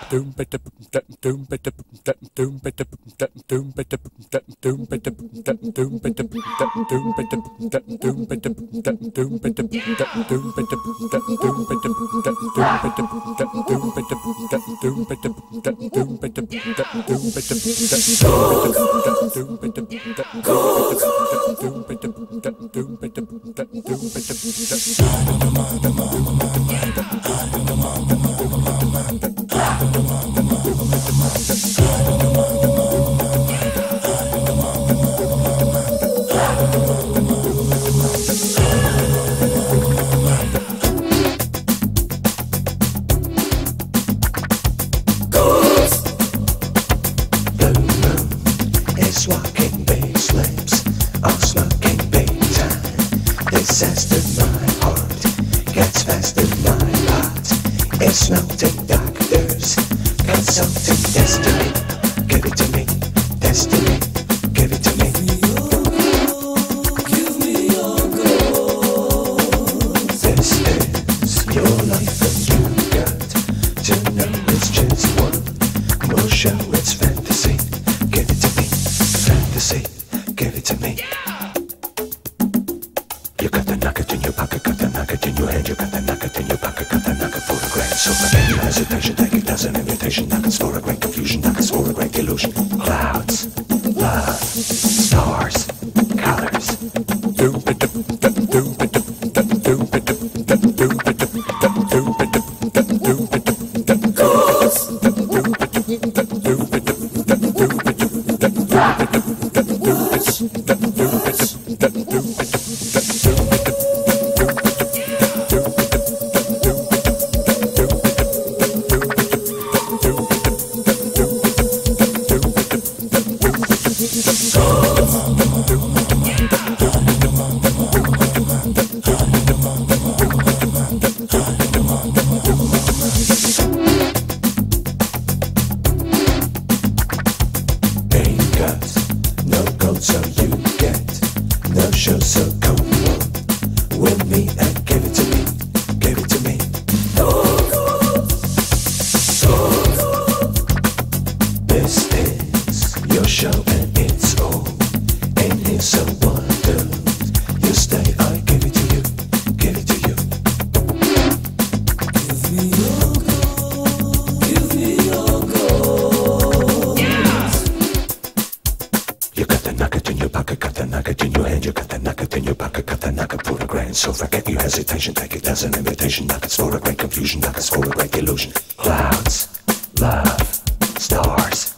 Walking bass lips on smoking big time. This says that my heart gets fast in my pot. It's melting doctors, consulting destiny. Give it to me, destiny. Give it to me. Give me your gold. This is your life and you got to know it's just one more show. It's fantasy. Give it to me. Fantasy, give it to me. You got the nugget in your pocket, got the nugget in your hand, you got the nugget in your pocket, got the nugget for a grand. So forget your hesitation, take it as an invitation. Nuggets for a great confusion, nuggets for a great illusion. Clouds, love, stars, colors. No gold, so you get no show, so come on with me and give it to me, give it to me. This is your show and it's all in here, so why don't you stay? I give it to you, give it to you. Give me your gold, give me your gold. You got the nugget in your pocket, got the nugget in your hand, you got the nugget in your pocket, got the nugget for a grand. So forget your hesitation, take it as an invitation. Nuggets for a great confusion, nuggets for a great illusion. Clouds, love, stars,